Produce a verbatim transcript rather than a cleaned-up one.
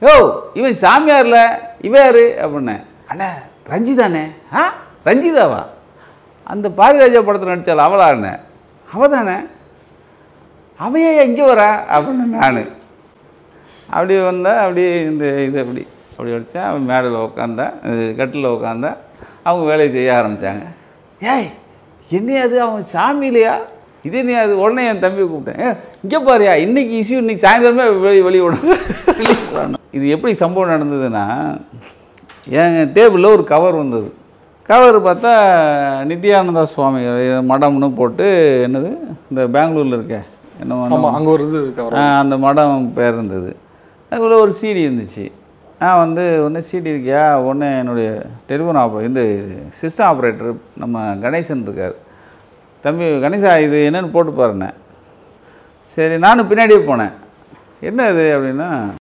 யோ இவன் சாமியார்ல இவன் யாரு அப்படின்னேன். அண்ணே ரஞ்சிதானே. ஆ ரஞ்சிதாவா? அந்த பாரதிராஜா படத்தில் நடித்தாள் அவளாண்ணே. அவள் தானே. அவையே எங்கே வரா அப்படின்னு நான் அப்படி வந்தேன். அப்படி இந்த இது அப்படி அப்படி அடித்தேன். அவன் மேடையில் உட்காந்தேன், கட்டில் உட்காந்தேன். அவங்க வேலையை செய்ய ஆரம்பித்தாங்க. ஏய் என்னையாது அவன் சாமி இல்லையா? இது என்னையாது? உடனே என் தம்பியை கூப்பிட்டேன். ஏ இங்கே பாரியா, இன்றைக்கி இஷ்யூ இன்றைக்கி சாயந்தரமே வெளி வெளியே விடணும். இது எப்படி சம்பவம் நடந்ததுன்னா, என் டேபிளில் ஒரு கவர் வந்தது. கவர் பார்த்தா நித்யானந்தா சுவாமி மடம்னு போட்டு, என்னது இந்த பெங்களூரில் இருக்க என்ன அங்கே ஒரு இது அந்த மடம் பேர் இருந்தது. அதுக்குள்ளே ஒரு சிடி இருந்துச்சு. நான் வந்து ஒன்று சிடி இருக்கியா, ஒன்று என்னுடைய டெலிஃபோன் ஆப்ரே இந்த சிஸ்டம் ஆப்ரேட்டர் நம்ம கணேசன் இருக்கார். தம்பி கணேசா இது என்னென்னு போட்டு பாருண்ணே. சரி நானும் பின்னாடியே போனேன். என்ன இது அப்படின்னா,